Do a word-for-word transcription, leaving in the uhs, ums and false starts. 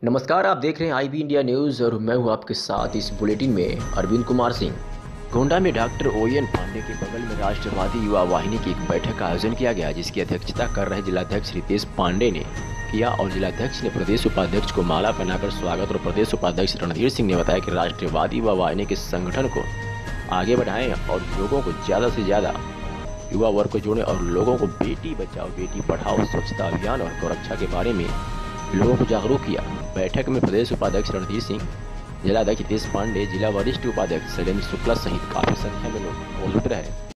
नमस्कार, आप देख रहे हैं आई बी इंडिया न्यूज़ और मैं हूं आपके साथ इस बुलेटिन में अरविंद कुमार सिंह। गोंडा में डॉक्टर ओ एन पांडे के बगल में राष्ट्रवादी युवा वाहिनी की एक बैठक का आयोजन किया गया, जिसकी अध्यक्षता कर रहे जिलाध्यक्ष रितेश पांडे ने किया और जिलाध्यक्ष ने प्रदेश उपाध्यक्ष को माला पहनाकर स्वागत। और प्रदेश उपाध्यक्ष रणधीर सिंह ने बताया कि राष्ट्रवादी युवा वाहिनी के संगठन को आगे बढ़ाएं और लोगों को ज़्यादा से ज़्यादा युवा वर्ग को जोड़ें और लोगों को बेटी बचाओ बेटी पढ़ाओ स्वच्छता अभियान और गौरक्षा के बारे में लोगों को जागरूक किया। बैठक में प्रदेश उपाध्यक्ष रणधीर सिंह, जिलाध्यक्ष रितेश पांडे, जिला वरिष्ठ उपाध्यक्ष शैलेंद्र शुक्ला सहित काफी संख्या में लोग मौजूद रहे।